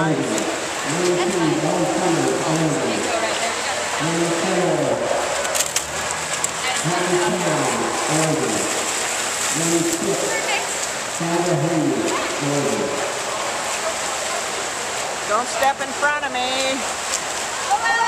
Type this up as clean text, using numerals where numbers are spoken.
guys. That's fine. Go right there. Don't step in front of me. Come out.